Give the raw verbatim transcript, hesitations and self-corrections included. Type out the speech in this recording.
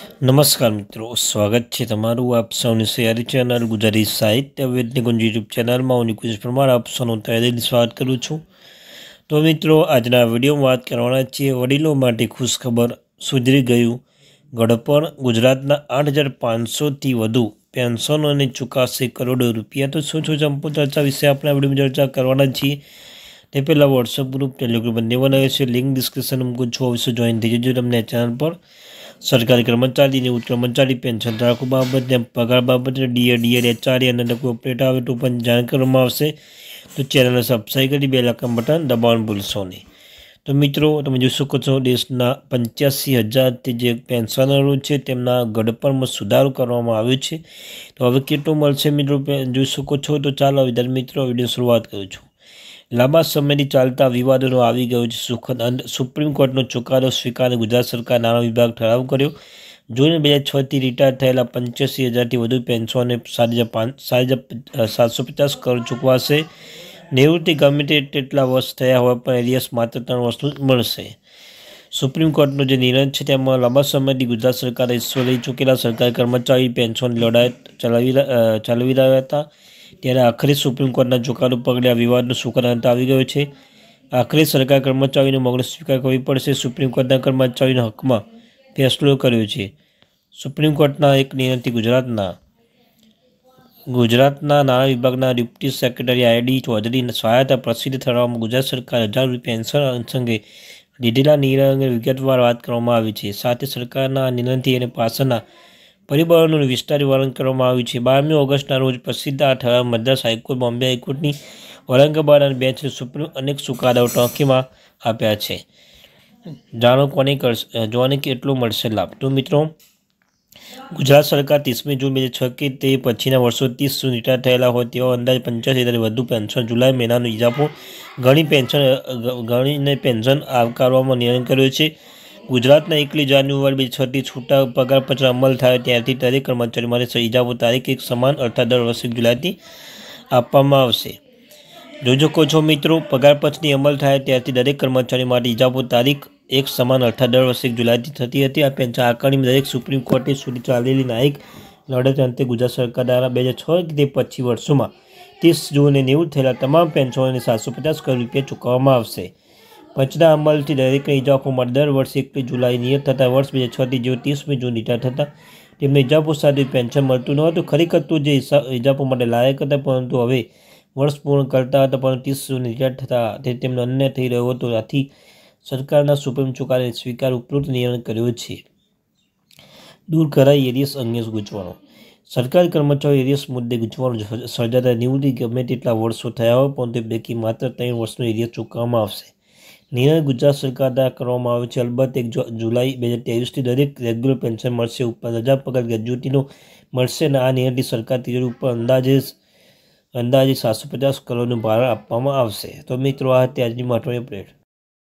નમસ્કાર મિત્રો, સ્વાગત છે તમારું આપ સૌની સૈયારી ચેનલ ગુજરાતી સાહિત્ય વેદની ગુંજ યુટ્યુબ ચેનલમાં હું નિકુંજ પરમાર આપ સૌનું તહેદિલ સ્વાગત કરું છું। તો મિત્રો, આજના વિડીયોમાં વાત કરવાના છીએ વડીલો માટે ખુશખબર, સુધરી ગયું ગળપણ। ગુજરાતના આઠ હજાર પાંચસોથી વધુ પેન્શનોને ચૂકવશે કરોડો રૂપિયા। તો શું શું સંપૂર્ણ ચર્ચા વિશે આપણે આ વિડીયોમાં ચર્ચા કરવાના છીએ। તે પહેલાં વોટ્સઅપ ગ્રુપ, ટેલિગ્રામ બંને બનાવ્યો છે, લિંક ડિસ્ક્રિપ્શન મૂકું છું, અવશ્ય જોઈન થઈ જજો। તમને ચેનલ પર સરકારી કર્મચારી, નિવૃત્ત કર્મચારી, પેન્શન ધારકો બાબતે, પગાર બાબતે, ડીએ ડીએડ એચઆરએ અને કોઈ અપડેટ આવે તો પણ જાણ કરવામાં આવશે। તો ચેનલને સબસ્ક્રાઈબ કરી બેલ આઇકન બટન દબાવવાનું ભૂલશો નહીં। તો મિત્રો, તમે જોઈ શકો છો દેશના પંચ્યાસી હજારથી જે પેન્શનરો છે તેમના ગડપણમાં સુધારો કરવામાં આવ્યો છે। તો હવે કેટલું મળશે મિત્રો જોઈ શકો છો। તો ચાલો વિદ્યાર્થી મિત્રો વિડીયો શરૂઆત કરું છું। લાંબા સમયથી ચાલતા વિવાદોનો આવી ગયો છે સુખદ અંત। સુપ્રીમ કોર્ટનો ચુકાદો સ્વીકારી ગુજરાત સરકાર નાણાં વિભાગ ઠરાવ કર્યો। જૂન બે હજાર છથી રિટાયર થયેલા પંચ્યાસી હજારથી વધુ પેન્શનને સાત હજાર પાંચ સાત હજાર સાતસો પચાસ કરોડ ચૂકવાશે। નિવૃત્તિ ગમે તે તેટલા વર્ષ થયા હોય પણ એરિયસ માત્ર ત્રણ વર્ષનું જ મળશે। સુપ્રીમ કોર્ટનો જે નિર્ણય છે તેમાં લાંબા સમયથી ગુજરાત સરકારે ઈશ્વર રહી ચૂકેલા સરકારી કર્મચારી પેન્શન લડાયત ચલાવી ચલાવી રહ્યા હતા, ત્યારે આખરે સુપ્રીમ કોર્ટના ચુકાદો પગલે આ વિવાદનો સુખદ અંત આવી ગયો છે। આખરે સરકારી કર્મચારીનો માગણી સ્વીકાર કરવી પડશે। સુપ્રીમ કોર્ટના કર્મચારીઓના હકમાં ફેસલો કર્યો છે। સુપ્રીમ કોર્ટના એક નિર્ણયથી ગુજરાતના ગુજરાતના નાણાં વિભાગના ડેપ્યુટી સેક્રેટરી આઈ ડી ચૌધરીની સહાયતા પ્રસિદ્ધ ઠરાવમાં ગુજરાત સરકાર હજાર રૂપિયા પેન્શન અંગે લીધેલા નિર્ણય અંગે વિગતવાર વાત કરવામાં આવી છે। સાથે સરકારના આ નિર્ણયથી અને પાછળના પરિબળોનું વિસ્તાર વર્ણન કરવામાં આવ્યું છે। બારમી ઓગસ્ટના રોજ પ્રસિદ્ધ આ ઠરાવ મદ્રાસ હાઈકોર્ટ, બોમ્બે હાઈકોર્ટની ઔરંગાબાદ અને બેન્ચે સુપ્રીમ અનેક ચુકાદાઓ ટોંકીમાં આપ્યા છે। જાણો કોને કરશે જોને કેટલો મળશે લાભ। તો મિત્રો, ગુજરાત સરકાર ત્રીસમી જૂન બે હજાર છ કે તે પછીના વર્ષો ત્રીસ સુધી રિટાયર થયેલા હોય તેવા અંદાજે પંચ્યાસી હજારથી વધુ પેન્શન જુલાઈ મહિનાનો ઇજાફો ઘણી પેન્શન ગણીને પેન્શન આવકારવામાં નિર્ણય કર્યો છે। ગુજરાતના એકલી જાન્યુઆરી બે હજાર છથી છૂટા પગાર પત્ર અમલ થાય ત્યારથી દરેક કર્મચારી માટે ઇજાફો તારીખ એક સમાન અર્થાત દર વર્ષે જુલાઈથી આપવામાં આવશે। જોઈ શકો છો મિત્રો, પગાર પંચની અમલ થાય ત્યારથી દરેક કર્મચારી માટે ઇજાફો તારીખ એક સમાન અર્થાત દર વર્ષે જુલાઈથી થતી હતી। આ પેન્શન આકારણી દરેક સુપ્રીમ કોર્ટે સુધી ચાલેલી ન્યાયિક લડત અંતે ગુજરાત સરકાર દ્વારા બે હજાર છ કે પછી વર્ષોમાં ત્રીસ જૂને નિવૃત્ત થયેલા તમામ પેન્શનોને સાતસો પચાસ કરોડ રૂપિયા ચૂકવવામાં આવશે। પંચના અમલથી દરેકને ઇજાફો માટે દર વર્ષે એકલી જુલાઈ નિયત થતા વર્ષ બે હજાર છથી જેઓ ત્રીસમી જૂન રિટાયર થતા તેમને ઇજાફો સાથે પેન્શન મળતું ન હતું। ખરેખર તો જે ઇજાફો માટે લાયક હતા પરંતુ હવે વર્ષ પૂર્ણ કરતા હતા પરંતુ ત્રીસ જૂન રિટાયર થતા તે તેમને અન્યાય થઈ રહ્યો હતો। આથી સરકારના સુપ્રીમ ચુકાદાને સ્વીકાર ઉપરોક્ત નિર્ણય કર્યો છે। દૂર કરાઈ એરિયસ અંગે ગૂંચવણો। સરકારી કર્મચારીઓ એરિયસ મુદ્દે ગૂંચવણો સર્જાતા નિવૃત્તિ ગમે તેટલા વર્ષો થયા હોય પરંતુ પૈકી માત્ર ત્રણ વર્ષનો એરિયસ ચૂકવવામાં આવશે। નિર્ણય ગુજરાત સરકાર દ્વારા કરવામાં આવ્યો છે। અલબત્ત એક જુલાઈ બે હજાર ત્રેવીસથી દરેક રેગ્યુલર પેન્શન મળશે, ઉપર હજાર પગાર ગ્રેજ્યુટીનો મળશે અને આ નિર્ણયથી સરકાર તિજોરી ઉપર અંદાજે અંદાજે સાતસો પચાસ કરોડનું ભારણ આપવામાં આવશે। તો મિત્રો, આ હતી આજની મહત્વની અપડેટ।